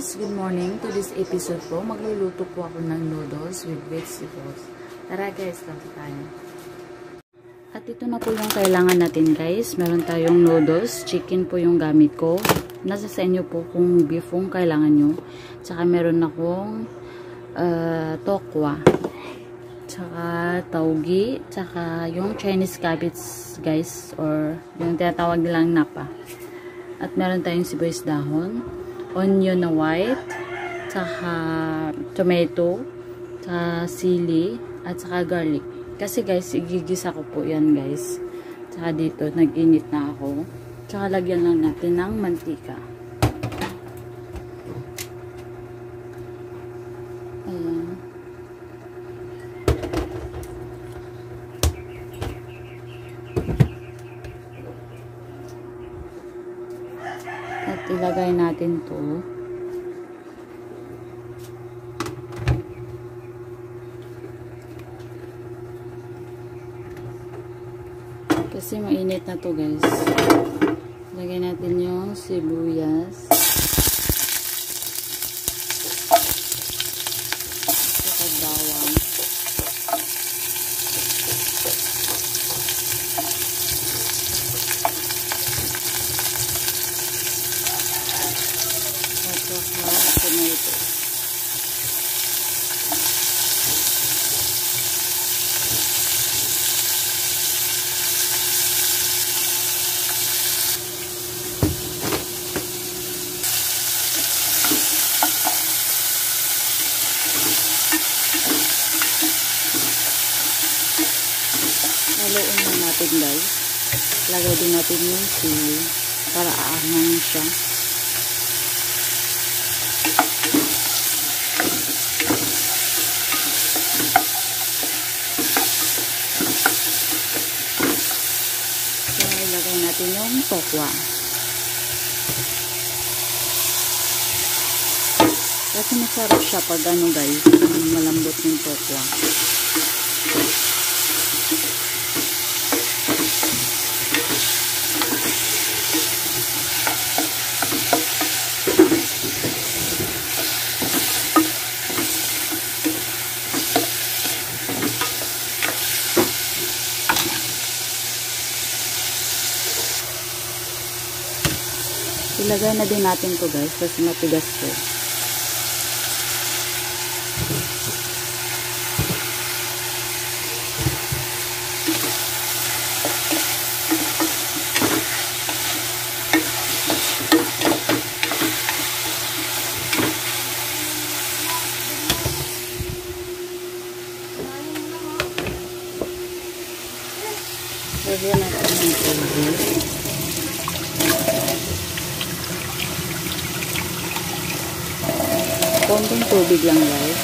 guys, good morning. To this episode po, magluluto po ako ng noodles with vegetables. Tara guys, lang tayo. At ito na po yung kailangan natin guys. Meron tayong noodles, chicken po yung gamit ko. Nasa sa inyo po kung beef yung kailangan nyo. Tsaka meron akong tokwa. Tsaka taugi. Tsaka yung Chinese cabbage guys. Or yung tinatawag nilang napa. At meron tayong sibuyas dahon. Onion na white, tsaka tomato, tsaka sili, at tsaka garlic. Kasi guys, igigisa ko po yan guys. Tsaka dito, nag-init na ako. Tsaka lagyan lang natin ng mantika. Ayan. At ilagay natin to. Kasi mainit na to guys. Ilagay natin yung sibuyas. At bawang. Tomato. Haluin na natin guys. Lagay din natin yung sili para aangan siya. Ilagay natin yung tokwa. Kasi masarap siya pag ano guys, malambot yung tokwa. Ilagay na din natin to guys kasi matigas to. Lagyan natin ng tubig. Konting tubig lang guys.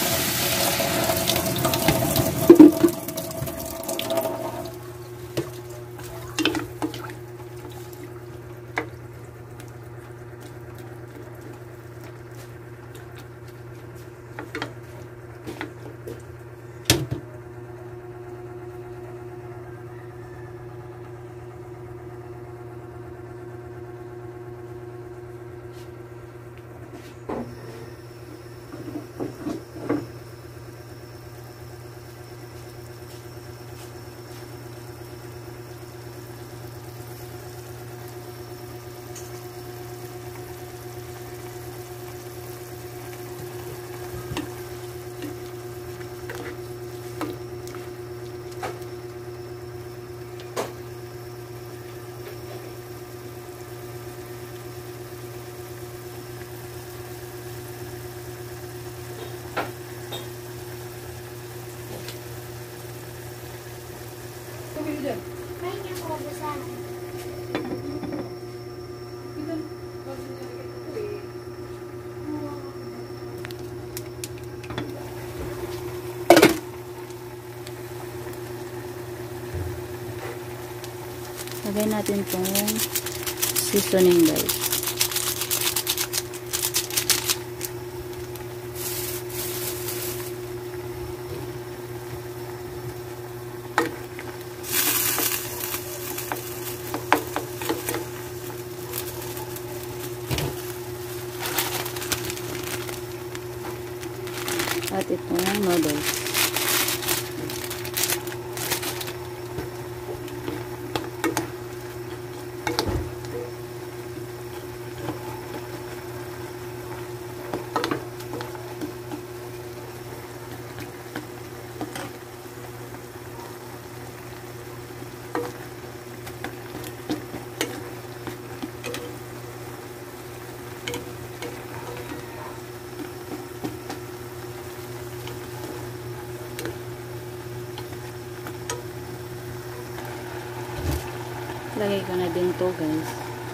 Lagay natin itong seasoning guys. lahat itong noodles. Lagay ko na din to, guys.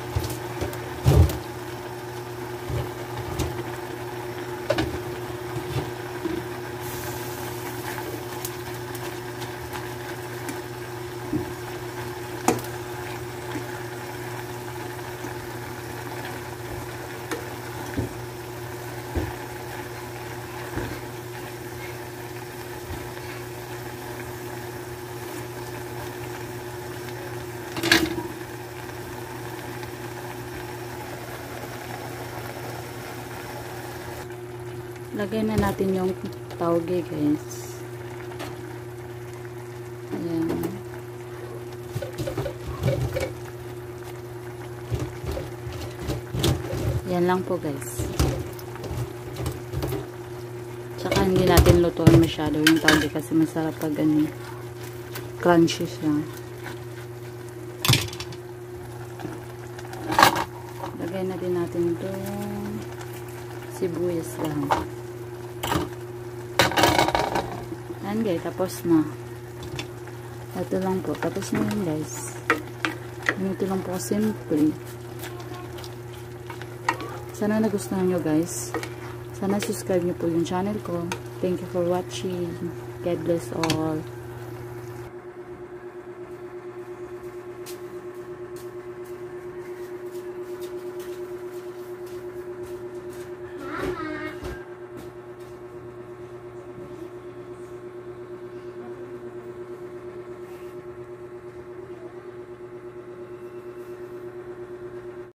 Lagay na natin yung tauge, guys. Ayan. Yan lang po, guys. Tsaka hindi natin lutuin masyado yung tauge kasi masarap pag crunchy siya. Lagay na din natin itong sibuyas lang. Ayan, guys, tapos na. Ito lang po. Tapos na yun, guys. Ito lang po, simple. Sana nagustuhan nyo, guys. Sana subscribe nyo po yung channel ko. Thank you for watching. God bless all.